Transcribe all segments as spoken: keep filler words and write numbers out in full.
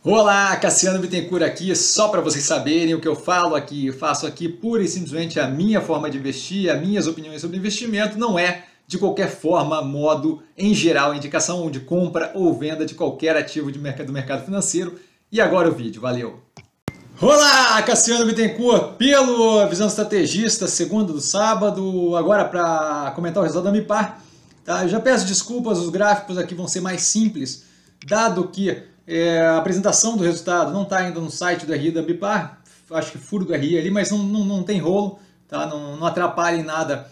Olá, Cassiano Bittencourt aqui, só para vocês saberem o que eu falo aqui, faço aqui pura e simplesmente a minha forma de investir, as minhas opiniões sobre investimento, não é de qualquer forma, modo, em geral, indicação de compra ou venda de qualquer ativo de mercado, do mercado financeiro. E agora o vídeo, valeu! Olá, Cassiano Bittencourt, pelo Visão Estrategista, segunda do sábado, agora para comentar o resultado da Ambipar. Tá? Eu já peço desculpas, os gráficos aqui vão ser mais simples, dado que É, a apresentação do resultado não está ainda no site do R I da Ambipar, acho que furo do R I ali, mas não, não, não tem rolo, tá? não, não atrapalha em nada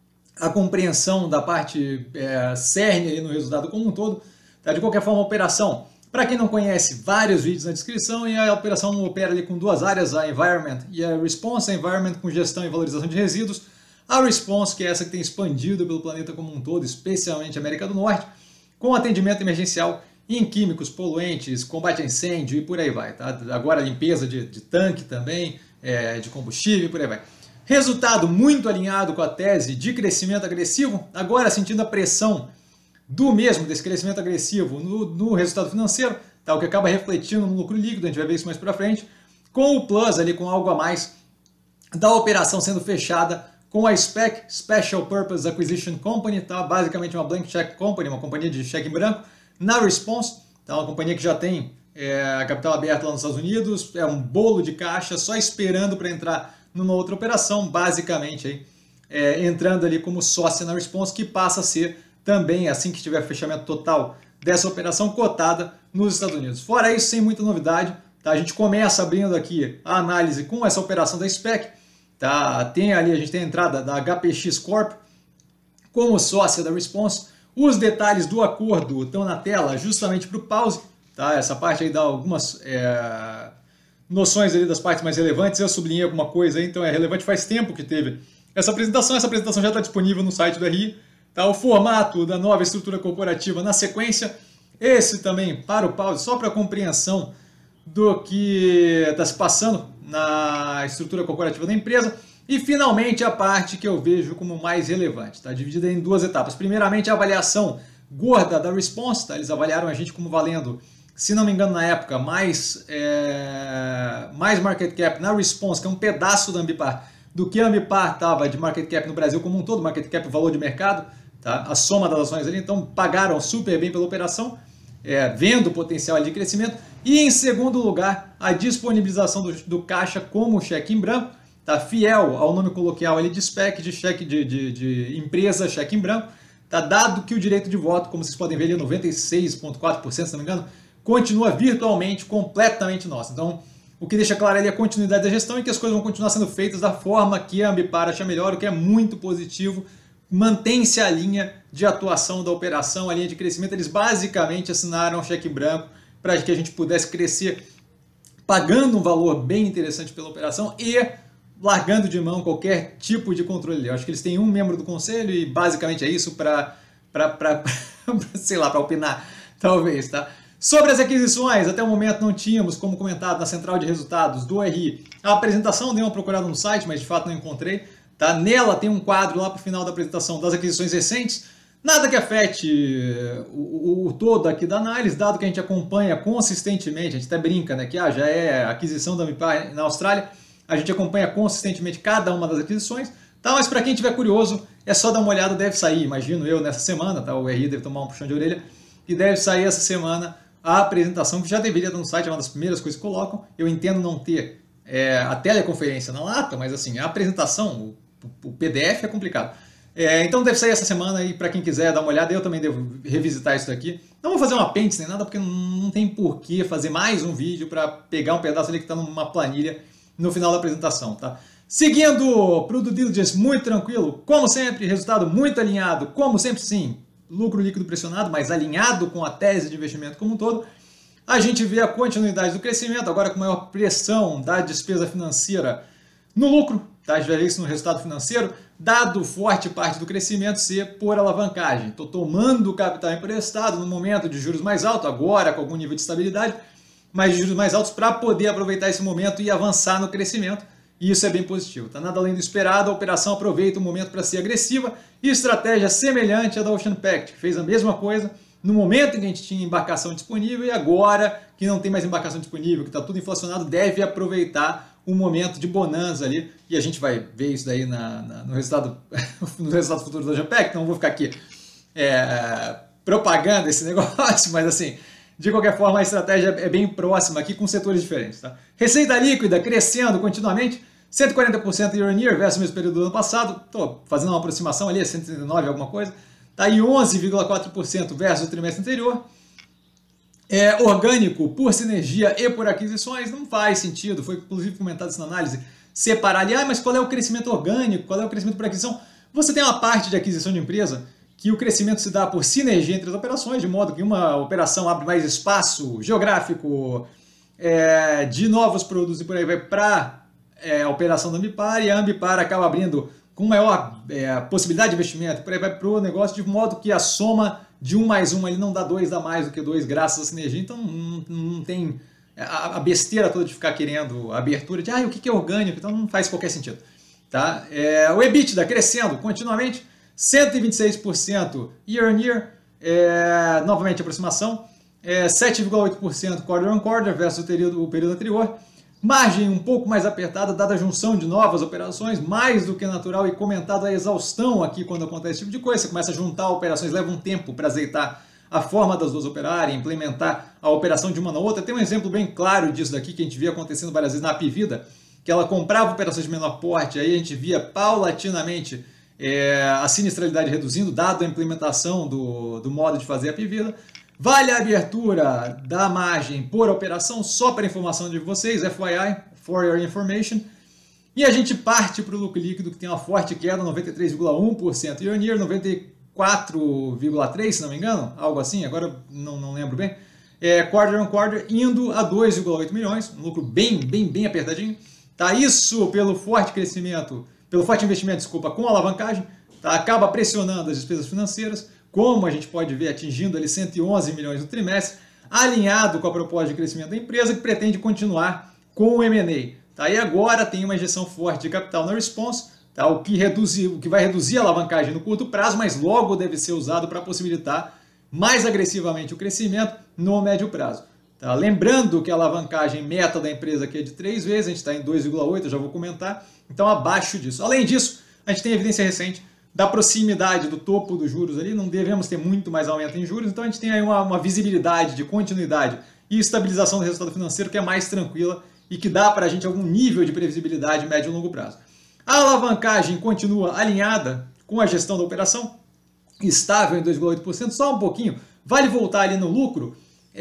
a compreensão da parte é, cerne ali no resultado como um todo. Tá? De qualquer forma, a operação, para quem não conhece, vários vídeos na descrição, e a operação opera ali com duas áreas, a Environment e a Response, a Environment com gestão e valorização de resíduos, a Response, que é essa que tem expandido pelo planeta como um todo, especialmente a América do Norte, com atendimento emergencial em químicos, poluentes, combate a incêndio e por aí vai. Tá? Agora limpeza de, de tanque também, é, de combustível e por aí vai. Resultado muito alinhado com a tese de crescimento agressivo, agora sentindo a pressão do mesmo, desse crescimento agressivo no, no resultado financeiro, tá? O que acaba refletindo no lucro líquido, a gente vai ver isso mais para frente, com o plus ali, com algo a mais da operação sendo fechada com a S P E C, Special Purpose Acquisition Company, tá? Basicamente uma blank check company, uma companhia de cheque em branco, na Response, tá? Uma companhia que já tem é, capital aberto lá nos Estados Unidos, é um bolo de caixa só esperando para entrar numa outra operação, basicamente aí, é, entrando ali como sócia na Response, que passa a ser também, assim que tiver fechamento total dessa operação, cotada nos Estados Unidos. Fora isso, sem muita novidade, tá? A gente começa abrindo aqui a análise com essa operação da S P E C, tá? Tem ali, a gente tem a entrada da H P X Corp como sócia da Response. Os detalhes do acordo estão na tela justamente para o pause, tá? Essa parte aí dá algumas é, noções ali das partes mais relevantes. Eu sublinhei alguma coisa aí, então é relevante. Faz tempo que teve essa apresentação. Essa apresentação já está disponível no site do R I. Tá? O formato da nova estrutura corporativa na sequência. Esse também para o pause, só para compreensão do que está se passando na estrutura corporativa da empresa. E finalmente a parte que eu vejo como mais relevante, está dividida em duas etapas. Primeiramente a avaliação gorda da Response, tá? Eles avaliaram a gente como valendo, se não me engano na época, mais, é, mais market cap na Response, que é um pedaço da Ambipar, do que a Ambipar estava de market cap no Brasil como um todo, market cap, o valor de mercado, tá? A soma das ações ali, então pagaram super bem pela operação, é, vendo o potencial ali de crescimento. E em segundo lugar, a disponibilização do, do caixa como cheque em branco, tá fiel ao nome coloquial ali de S P E C, de cheque de, de, de empresa, cheque em branco, tá dado que o direito de voto, como vocês podem ver ali, noventa e seis vírgula quatro por cento, se não me engano, continua virtualmente, completamente nosso. Então, o que deixa claro ali a continuidade da gestão e que as coisas vão continuar sendo feitas da forma que a Ambipar acha melhor, o que é muito positivo. Mantém-se a linha de atuação da operação, a linha de crescimento. Eles basicamente assinaram um cheque em branco para que a gente pudesse crescer pagando um valor bem interessante pela operação e largando de mão qualquer tipo de controle. Eu acho que eles têm um membro do conselho e basicamente é isso para, sei lá, para opinar, talvez, tá? Sobre as aquisições, até o momento não tínhamos, como comentado na central de resultados do R I, a apresentação, dei uma procurada no site, mas de fato não encontrei, tá? Nela tem um quadro lá para o final da apresentação das aquisições recentes, nada que afete o, o, o todo aqui da análise, dado que a gente acompanha consistentemente, a gente até brinca, né, que ah, já é aquisição da Ambipar na Austrália. A gente acompanha consistentemente cada uma das aquisições, tá? Mas para quem estiver curioso, é só dar uma olhada, deve sair, imagino eu, nessa semana, tá? O R I deve tomar um puxão de orelha, e deve sair essa semana a apresentação, que já deveria estar no site, é uma das primeiras coisas que colocam. Eu entendo não ter é, a teleconferência na lata, mas assim, a apresentação, o, o P D F é complicado. É, então deve sair essa semana, e para quem quiser dar uma olhada, eu também devo revisitar isso daqui. Não vou fazer um apêndice nem nada, porque não tem porquê fazer mais um vídeo para pegar um pedaço ali que está numa planilha no final da apresentação, tá? Seguindo para o due diligence muito tranquilo, como sempre, resultado muito alinhado, como sempre sim, lucro líquido pressionado, mas alinhado com a tese de investimento como um todo. A gente vê a continuidade do crescimento, agora com maior pressão da despesa financeira no lucro, tá? A gente vai ver isso no resultado financeiro, dado forte parte do crescimento ser por alavancagem. Estou tomando capital emprestado no momento de juros mais altos, agora com algum nível de estabilidade, mas de juros mais altos para poder aproveitar esse momento e avançar no crescimento. E isso é bem positivo. Tá? Nada além do esperado, a operação aproveita o momento para ser agressiva e estratégia semelhante à da Ocean Pact, que fez a mesma coisa, no momento em que a gente tinha embarcação disponível, e agora que não tem mais embarcação disponível, que está tudo inflacionado, deve aproveitar o momento de bonança ali, e a gente vai ver isso daí na, na, no, resultado, no resultado futuro da JAPEC, então não vou ficar aqui é, propagando esse negócio, mas assim, de qualquer forma a estratégia é bem próxima aqui com setores diferentes. Tá? Receita líquida crescendo continuamente, cento e quarenta por cento year on year versus o mesmo período do ano passado, estou fazendo uma aproximação ali, cento e trinta e nove alguma coisa, tá aí onze vírgula quatro por cento versus o trimestre anterior. É, orgânico por sinergia e por aquisições não faz sentido, foi inclusive comentado isso na análise, separar ali, ah, mas qual é o crescimento orgânico, qual é o crescimento por aquisição? Você tem uma parte de aquisição de empresa que o crescimento se dá por sinergia entre as operações, de modo que uma operação abre mais espaço geográfico, é, de novos produtos e por aí vai para é, a operação da Ambipar, e a Ambipar acaba abrindo com maior é, possibilidade de investimento, por aí vai para o negócio, de modo que a soma de um mais um ele não dá dois, dá mais do que dois, graças à sinergia, então não, não tem a, a besteira toda de ficar querendo a abertura de ah, o que é orgânico, então não faz qualquer sentido. Tá? É, o EBITDA crescendo continuamente, cento e vinte e seis por cento year on year, é, novamente aproximação, é, sete vírgula oito por cento quarter on quarter versus o período, o período anterior, margem um pouco mais apertada, dada a junção de novas operações, mais do que natural e comentado a exaustão aqui quando acontece esse tipo de coisa. Você começa a juntar operações, leva um tempo para azeitar a forma das duas operarem, implementar a operação de uma na outra. Tem um exemplo bem claro disso daqui que a gente via acontecendo várias vezes na Apivida, que ela comprava operações de menor porte, aí a gente via paulatinamente é, a sinistralidade reduzindo, dado a implementação do, do modo de fazer a Apivida. Vale a abertura da margem por operação, só para informação de vocês, F Y I, for your information. E a gente parte para o lucro líquido, que tem uma forte queda, noventa e três vírgula um por cento year on year, noventa e quatro vírgula três por cento, se não me engano, algo assim, agora não, não lembro bem. É, quarter on quarter, indo a dois vírgula oito milhões, um lucro bem, bem, bem apertadinho. Tá? Isso pelo forte crescimento, pelo forte investimento, desculpa, com alavancagem, tá? Acaba pressionando as despesas financeiras, como a gente pode ver, atingindo ali cento e onze milhões no trimestre, alinhado com a proposta de crescimento da empresa, que pretende continuar com o M and A. Tá? E agora tem uma injeção forte de capital na Response, tá? o, que reduzir, o que vai reduzir a alavancagem no curto prazo, mas logo deve ser usado para possibilitar mais agressivamente o crescimento no médio prazo. Tá? Lembrando que a alavancagem meta da empresa aqui é de três vezes, a gente está em dois vírgula oito, eu já vou comentar, então abaixo disso. Além disso, a gente tem evidência recente da proximidade do topo dos juros ali, não devemos ter muito mais aumento em juros, então a gente tem aí uma, uma visibilidade de continuidade e estabilização do resultado financeiro que é mais tranquila e que dá para a gente algum nível de previsibilidade médio e longo prazo. A alavancagem continua alinhada com a gestão da operação, estável em dois vírgula oito por cento, só um pouquinho, vale voltar ali no lucro.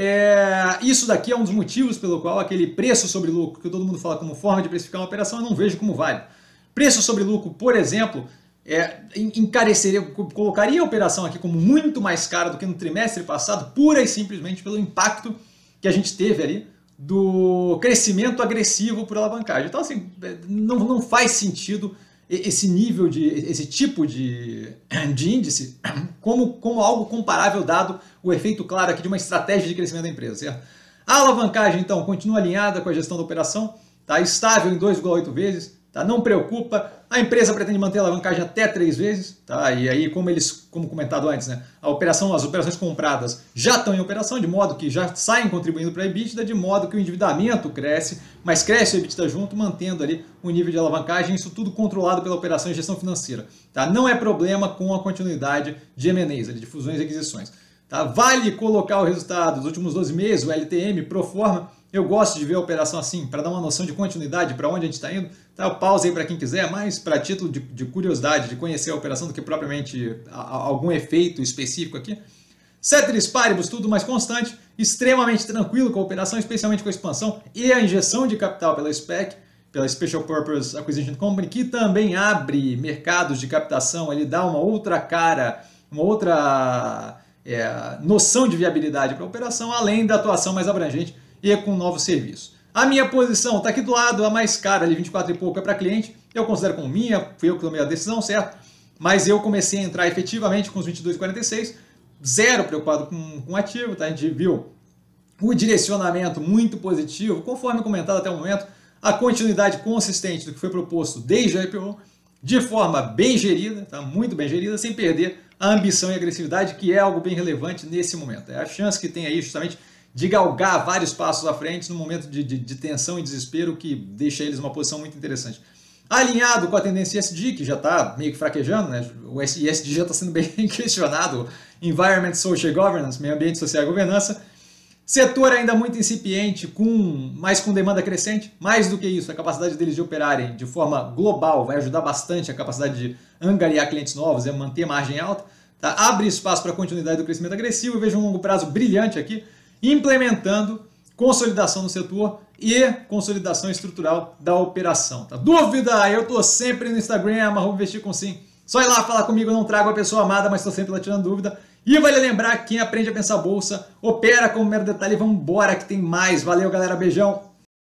É, isso daqui é um dos motivos pelo qual aquele preço sobre lucro, que todo mundo fala como forma de precificar uma operação, eu não vejo como válido. Preço sobre lucro, por exemplo, É, encareceria, colocaria a operação aqui como muito mais cara do que no trimestre passado, pura e simplesmente pelo impacto que a gente teve ali do crescimento agressivo por alavancagem. Então, assim, não, não faz sentido esse nível, de, esse tipo de, de índice como, como algo comparável, dado o efeito claro aqui de uma estratégia de crescimento da empresa, certo? A alavancagem, então, continua alinhada com a gestão da operação, tá estável em dois vírgula oito vezes, tá? Não preocupa, a empresa pretende manter a alavancagem até três vezes, tá? E aí, como eles, como comentado antes, né? A operação, as operações compradas já estão em operação, de modo que já saem contribuindo para a EBITDA, de modo que o endividamento cresce, mas cresce o EBITDA junto, mantendo ali o nível de alavancagem, isso tudo controlado pela operação e gestão financeira, tá? Não é problema com a continuidade de M and As, de fusões e aquisições. Tá? Vale colocar o resultado dos últimos doze meses, o L T M, pro forma. Eu gosto de ver a operação assim, para dar uma noção de continuidade, para onde a gente está indo. Tá? Eu pausa aí para quem quiser, mas para título de, de curiosidade, de conhecer a operação, do que propriamente a, a, algum efeito específico aqui. Ceteris paribus, tudo mais constante, extremamente tranquilo com a operação, especialmente com a expansão e a injeção de capital pela S P E C, pela Special Purpose Acquisition Company, que também abre mercados de captação, ele dá uma outra cara, uma outra é, noção de viabilidade para a operação, além da atuação mais abrangente e com novos serviços. A minha posição está aqui do lado, a mais cara, ali vinte e quatro e pouco é para cliente, eu considero como minha, fui eu que tomei a decisão, certo? Mas eu comecei a entrar efetivamente com os vinte e dois e quarenta e seis, zero preocupado com, com ativo, tá? A gente viu o direcionamento muito positivo, conforme comentado até o momento, a continuidade consistente do que foi proposto desde a I P O, de forma bem gerida, tá? Muito bem gerida, sem perder a ambição e agressividade, que é algo bem relevante nesse momento. É a chance que tem aí justamente de galgar vários passos à frente no momento de, de, de tensão e desespero, que deixa eles numa posição muito interessante. Alinhado com a tendência E S G, que já está meio que fraquejando, né? O E S G já está sendo bem questionado, Environment, Social Governance, meio ambiente, social e governança. Setor ainda muito incipiente, com, mas com demanda crescente. Mais do que isso, a capacidade deles de operarem de forma global vai ajudar bastante a capacidade de angariar clientes novos e manter margem alta. Tá? Abre espaço para a continuidade do crescimento agressivo. Eu vejo um longo prazo brilhante aqui, implementando consolidação no setor e consolidação estrutural da operação. Tá? Dúvida? Eu estou sempre no Instagram, arroba investir com sim. Só ir lá falar comigo, eu não trago a pessoa amada, mas estou sempre lá tirando dúvida. E vale lembrar que quem aprende a pensar bolsa, opera como mero detalhe. Vamos embora que tem mais. Valeu, galera. Beijão.